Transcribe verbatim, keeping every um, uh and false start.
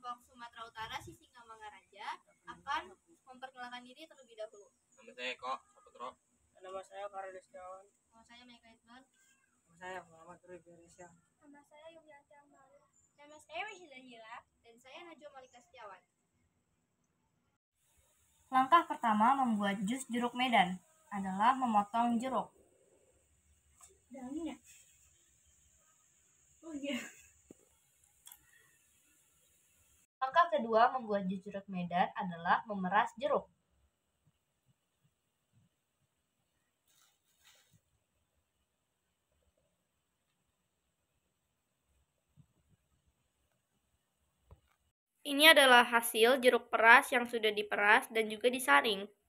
kelompok Sumatera Utara Sisingamangaraja akan memperkenalkan diri terlebih dahulu. Nama saya Eko Saputro. Nama saya Karel Setiawan. Nama saya Meka Idman. Nama saya Muhammad Rui Beresya. Nama saya Yulianti Amalia. Nama saya Wahida Hila. Dan saya Najwa Malika Setiawan. Langkah pertama membuat jus jeruk Medan adalah memotong jeruk. Dalamnya. Oh iya. Langkah kedua membuat jus jeruk Medan adalah memeras jeruk. Ini adalah hasil jeruk peras yang sudah diperas dan juga disaring.